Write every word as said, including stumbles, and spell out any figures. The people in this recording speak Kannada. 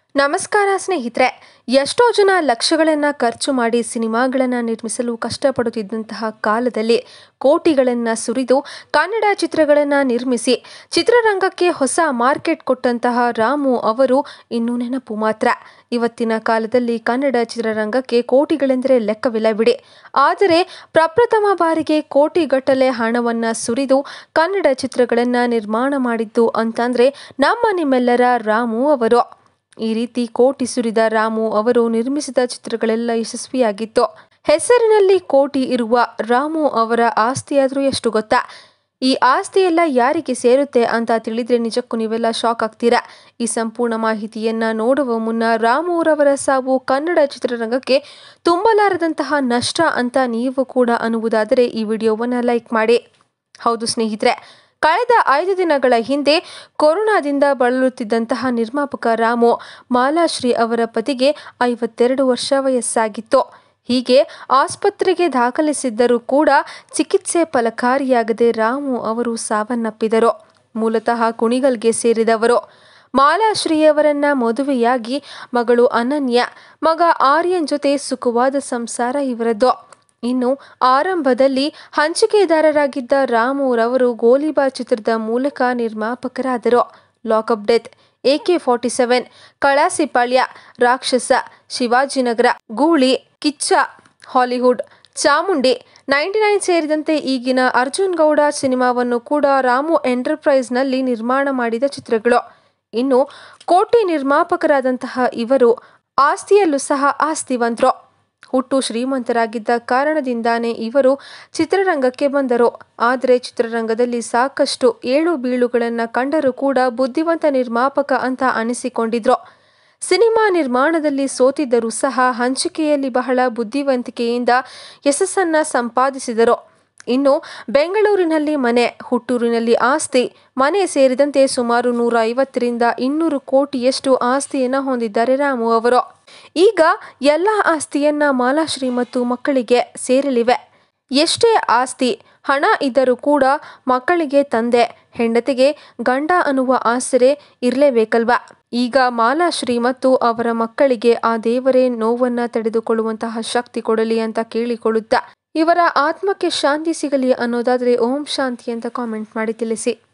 ನಮಸ್ಕಾರ ಸ್ನೇಹಿತರೆ. ಎಷ್ಟೋ ಜನ ಲಕ್ಷಗಳನ್ನು ಖರ್ಚು ಮಾಡಿ ಸಿನಿಮಾಗಳನ್ನು ನಿರ್ಮಿಸಲು ಕಷ್ಟಪಡುತ್ತಿದ್ದಂತಹ ಕಾಲದಲ್ಲಿ ಕೋಟಿಗಳನ್ನು ಸುರಿದು ಕನ್ನಡ ಚಿತ್ರಗಳನ್ನು ನಿರ್ಮಿಸಿ ಚಿತ್ರರಂಗಕ್ಕೆ ಹೊಸ ಮಾರ್ಕೆಟ್ ಕೊಟ್ಟಂತಹ ರಾಮು ಅವರು ಇನ್ನೂ ನೆನಪು ಮಾತ್ರ. ಇವತ್ತಿನ ಕಾಲದಲ್ಲಿ ಕನ್ನಡ ಚಿತ್ರರಂಗಕ್ಕೆ ಕೋಟಿಗಳೆಂದರೆ ಲೆಕ್ಕವಿಲ್ಲ ಬಿಡಿ. ಆದರೆ ಪ್ರಪ್ರಥಮ ಬಾರಿಗೆ ಕೋಟಿಗಟ್ಟಲೆ ಹಣವನ್ನು ಸುರಿದು ಕನ್ನಡ ಚಿತ್ರಗಳನ್ನು ನಿರ್ಮಾಣ ಮಾಡಿದ್ದು ಅಂತಂದರೆ ನಮ್ಮ ನಿಮ್ಮೆಲ್ಲರ ರಾಮು ಅವರು. ಈ ರೀತಿ ಕೋಟಿ ಸುರಿದ ರಾಮು ಅವರು ನಿರ್ಮಿಸಿದ ಚಿತ್ರಗಳೆಲ್ಲ ಯಶಸ್ವಿಯಾಗಿತ್ತು. ಹೆಸರಿನಲ್ಲಿ ಕೋಟಿ ಇರುವ ರಾಮು ಅವರ ಆಸ್ತಿಯಾದರೂ ಎಷ್ಟು ಗೊತ್ತಾ? ಈ ಆಸ್ತಿಯೆಲ್ಲ ಯಾರಿಗೆ ಸೇರುತ್ತೆ ಅಂತ ತಿಳಿದ್ರೆ ನಿಜಕ್ಕೂ ನೀವೆಲ್ಲ ಶಾಕ್ ಆಗ್ತೀರಾ. ಈ ಸಂಪೂರ್ಣ ಮಾಹಿತಿಯನ್ನ ನೋಡುವ ಮುನ್ನ ರಾಮು ಅವರ ಸಾವು ಕನ್ನಡ ಚಿತ್ರರಂಗಕ್ಕೆ ತುಂಬಲಾರದಂತಹ ನಷ್ಟ ಅಂತ ನೀವು ಕೂಡ ಅನ್ನುವುದಾದರೆ ಈ ವಿಡಿಯೋವನ್ನು ಲೈಕ್ ಮಾಡಿ. ಹೌದು ಸ್ನೇಹಿತರೆ, ಕಳೆದ ಐದು ದಿನಗಳ ಹಿಂದೆ ಕೊರೋನಾದಿಂದ ಬಳಲುತ್ತಿದ್ದಂತಹ ನಿರ್ಮಾಪಕ ರಾಮು ಮಾಲಾಶ್ರೀ ಅವರ ಪತಿಗೆ ಐವತ್ತೆರಡು ವರ್ಷ ವಯಸ್ಸಾಗಿತ್ತು. ಹೀಗೆ ಆಸ್ಪತ್ರೆಗೆ ದಾಖಲಿಸಿದ್ದರೂ ಕೂಡ ಚಿಕಿತ್ಸೆ ಫಲಕಾರಿಯಾಗದೆ ರಾಮು ಅವರು ಸಾವನ್ನಪ್ಪಿದರು. ಮೂಲತಃ ಕುಣಿಗಲ್ಗೆ ಸೇರಿದವರು. ಮಾಲಾಶ್ರೀಯವರನ್ನ ಮದುವೆಯಾಗಿ ಮಗಳು ಅನನ್ಯ, ಮಗ ಆರ್ಯನ್ ಜೊತೆ ಸುಖವಾದ ಸಂಸಾರ ಇವರದ್ದು. ಇನ್ನು ಆರಂಭದಲ್ಲಿ ಹಂಚಿಕೆದಾರರಾಗಿದ್ದ ರಾಮುರವರು ಗೋಲಿಬಾರ್ ಚಿತ್ರದ ಮೂಲಕ ನಿರ್ಮಾಪಕರಾದರು. Lockup death, A K forty seven, Kalasipalya, Rakshasa, Shivajinagar, Gooli, Kiccha, Hollywood, Chamundi, ninety nine ಸೇರಿದಂತೆ ಈಗಿನ ಅರ್ಜುನ್ ಗೌಡ ಸಿನಿಮಾವನ್ನು ಕೂಡ ರಾಮು ಎಂಟರ್ಪ್ರೈಸ್ನಲ್ಲಿ ನಿರ್ಮಾಣ ಮಾಡಿದ ಚಿತ್ರಗಳು. ಇನ್ನು ಕೋಟಿ ನಿರ್ಮಾಪಕರಾದಂತಹ ಇವರು ಆಸ್ತಿಯಲ್ಲೂ ಸಹ ಆಸ್ತಿವಂತರು. ಹುಟ್ಟು ಶ್ರೀಮಂತರಾಗಿದ್ದ ಕಾರಣದಿಂದಾನೇ ಇವರು ಚಿತ್ರರಂಗಕ್ಕೆ ಬಂದರು. ಆದರೆ ಚಿತ್ರರಂಗದಲ್ಲಿ ಸಾಕಷ್ಟು ಏಳು ಬೀಳುಗಳನ್ನು ಕಂಡರೂ ಕೂಡ ಬುದ್ಧಿವಂತ ನಿರ್ಮಾಪಕ ಅಂತ ಅನಿಸಿಕೊಂಡಿದ್ರು. ಸಿನಿಮಾ ನಿರ್ಮಾಣದಲ್ಲಿ ಸೋತಿದ್ದರೂ ಸಹ ಹಂಚಿಕೆಯಲ್ಲಿ ಬಹಳ ಬುದ್ಧಿವಂತಿಕೆಯಿಂದ ಯಶಸ್ಸನ್ನ ಸಂಪಾದಿಸಿದರು. ಇನ್ನು ಬೆಂಗಳೂರಿನಲ್ಲಿ ಮನೆ, ಹುಟ್ಟೂರಿನಲ್ಲಿ ಆಸ್ತಿ, ಮನೆ ಸೇರಿದಂತೆ ಸುಮಾರು ನೂರ ಐವತ್ತರಿಂದ ಇನ್ನೂರು ಕೋಟಿಯಷ್ಟು ಆಸ್ತಿಯನ್ನು ಹೊಂದಿದ್ದಾರೆ ರಾಮು ಅವರು. ಈಗ ಎಲ್ಲ ಆಸ್ತಿಯನ್ನ ಮಾಲಾಶ್ರೀ ಮತ್ತು ಮಕ್ಕಳಿಗೆ ಸೇರಲಿವೆ. ಎಷ್ಟೇ ಆಸ್ತಿ ಹಣ ಇದ್ದರೂ ಕೂಡ ಮಕ್ಕಳಿಗೆ ತಂದೆ, ಹೆಂಡತಿಗೆ ಗಂಡ ಅನ್ನುವ ಆಸರೆ ಇರಲೇಬೇಕಲ್ವಾ? ಈಗ ಮಾಲಾಶ್ರೀ ಮತ್ತು ಅವರ ಮಕ್ಕಳಿಗೆ ಆ ದೇವರೇ ನೋವನ್ನ ತಡೆದುಕೊಳ್ಳುವಂತಹ ಶಕ್ತಿ ಕೊಡಲಿ ಅಂತ ಕೇಳಿಕೊಳ್ಳುತ್ತಾ ಇವರ ಆತ್ಮಕ್ಕೆ ಶಾಂತಿ ಸಿಗಲಿ ಅನ್ನೋದಾದ್ರೆ ಓಂ ಶಾಂತಿ ಅಂತ ಕಾಮೆಂಟ್ ಮಾಡಿ ತಿಳಿಸಿ.